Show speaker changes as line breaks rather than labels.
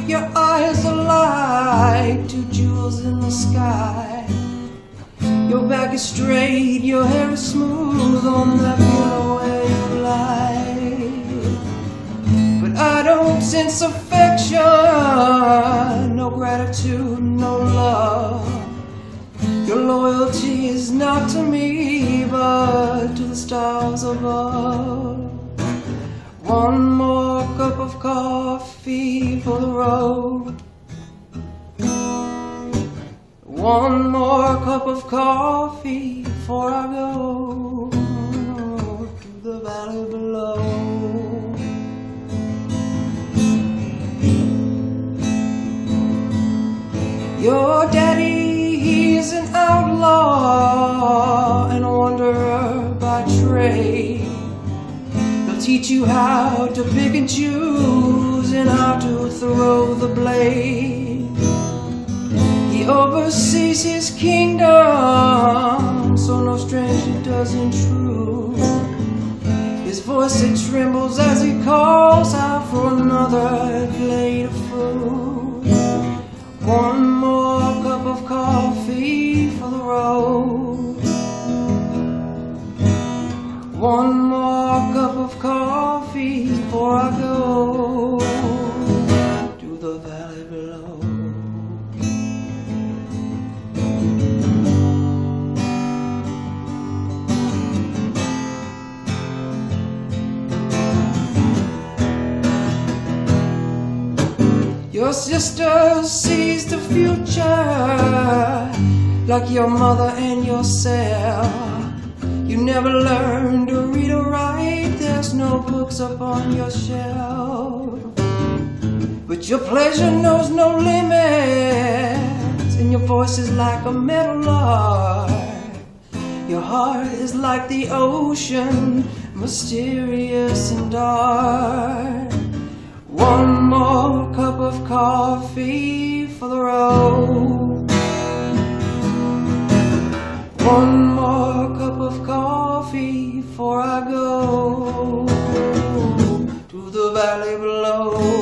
Your eyes are like two jewels in the sky. Your back is straight, your hair is smooth on that pillow where you lie. But I don't sense affection, no gratitude, no love. Your loyalty is not to me, but to the stars above. One more cup of coffee for the road. One more cup of coffee before I go to the valley below. Your daddy, he's an outlaw and a wanderer by trade. He'll teach you how to pick and choose and how to throw the blade. He oversees his kingdom, so no stranger does intrude. His voice, it trembles as he calls out for another plate of food. One more cup of coffee for the road. One more cup of coffee before I go to the valley below. Your sister sees the future like your mother and yourself. You never learn to read or write, there's no books up on your shelf. But your pleasure knows no limits, and your voice is like a metal lark. Your heart is like the ocean, mysterious and dark. One more cup of coffee for the road. One more cup of coffee before I go to the valley below.